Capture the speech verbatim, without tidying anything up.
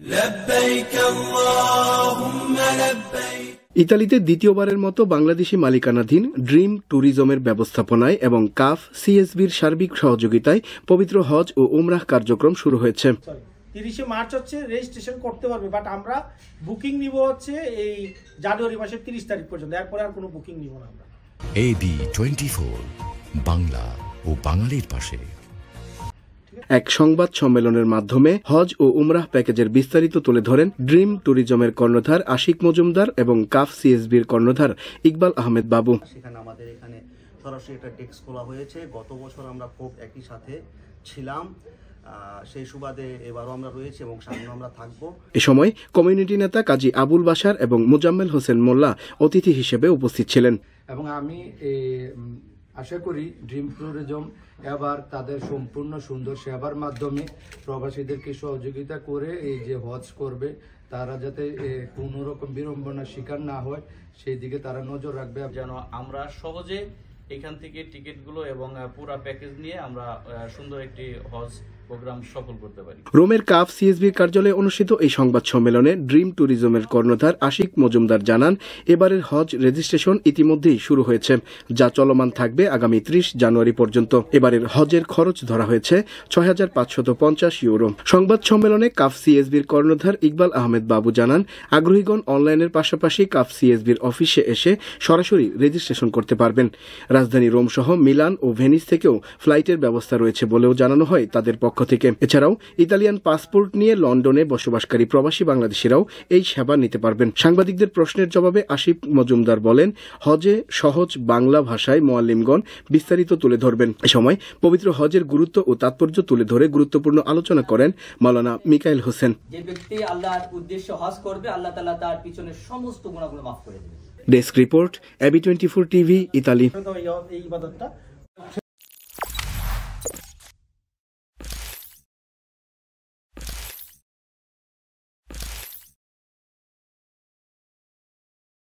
ইতালিতে দ্বিতীয়বারের মতো বাংলাদেশি মালিকানাধীন ড্রিম ট্যুরিজমের ব্যবস্থাপনায় এবং কাফ সিএসবির সার্বিক সহযোগিতায় পবিত্র হজ ও উমরাহ কার্যক্রম শুরু হয়েছে। তিরিশে মার্চ হচ্ছে রেজিস্ট্রেশন করতে পারবে, বাট আমরা বুকিং নিব হচ্ছে এই জানুয়ারি মাসের তিরিশ তারিখ পর্যন্ত, এরপরে আর কোনো বুকিং নিব না আমরা। এবি টোয়েন্টি ফোর, বাংলা ও বাঙালির পাশে। এক সংবাদ সম্মেলনের মাধ্যমে হজ ও উমরাহ প্যাকেজের বিস্তারিত তুলে ধরেন ড্রিম ট্যুরিজমের কর্ণধার আশিক মজুমদার এবং কাফ সিএসবির কর্ণধার ইকবাল আহমেদ বাবু। সেখানে আমাদের এখানে সরাসরি একটা ডেস্ক খোলা হয়েছে। গত বছর আমরা খুব একই সাথে ছিলাম, সেই সুবাদে এবারও আমরা রয়েছি এবং সামনে আমরা থাকবো। এ সময় কমিউনিটি নেতা কাজী আবুল বাশার এবং মোজাম্মেল হোসেন মোল্লা অতিথি হিসেবে উপস্থিত ছিলেন। এবং আমি আশা করি ড্রিম ট্যুরিজম এবার তাদের সম্পূর্ণ সুন্দর সেবার মাধ্যমে প্রবাসীদেরকে সহযোগিতা করে এই যে হজ করবে তারা যাতে কোনো রকম বিড়ম্বনার শিকার না হয় সেই দিকে তারা নজর রাখবে, যেন আমরা সহজে এখান থেকে টিকিটগুলো এবং পুরো প্যাকেজ নিয়ে আমরা সুন্দর একটি হজ প্রোগ্রাম সফল করতে পারি। রোমের কাফ সিএসবির কার্যালয়ে অনুষ্ঠিত এই সংবাদ সম্মেলনে ড্রিম ট্যুরিজমের কর্ণধার আশিক মজুমদার জানান, এবারের হজ রেজিস্ট্রেশন ইতিমধ্যেই শুরু হয়েছে, যা চলমান থাকবে আগামী ত্রিশ জানুয়ারি পর্যন্ত। এবারের হজের খরচ ধরা হয়েছে ছয় হাজার পাঁচশত পঞ্চাশ ইউরো। সংবাদ সম্মেলনে কাফ সিএসবির কর্ণধার ইকবাল আহমেদ বাবু জানান, আগ্রহীগণ অনলাইনের পাশাপাশি কাফ সিএসবির অফিসে এসে সরাসরি রেজিস্ট্রেশন করতে পারবেন। রাজধানী রোম সহ মিলান ও ভেনিস থেকেও ফ্লাইটের ব্যবস্থা রয়েছে বলেও জানানো হয় তাদের পক্ষ থেকে। এছাড়াও ইতালিয়ান পাসপোর্ট নিয়ে লন্ডনে বসবাসকারী প্রবাসী বাংলাদেশিরাও এই সেবা নিতে পারবেন। সাংবাদিকদের প্রশ্নের জবাবে আশিক মজুমদার বলেন, হজে সহজ বাংলা ভাষায় মুআল্লিমগণ বিস্তারিত তুলে ধরবেন। এ সময় পবিত্র হজের গুরুত্ব ও তাৎপর্য তুলে ধরে গুরুত্বপূর্ণ আলোচনা করেন মাওলানা মিকাইল হোসেন। যে ব্যক্তি আল্লাহর উদ্দেশ্যে হজ করবে, আল্লাহ তাআলা তার পিছনে সমস্ত গুনাহগুলো মাফ করে দেবেন। Desk report, AB twenty four TV, Italy. এই ইবাদতটা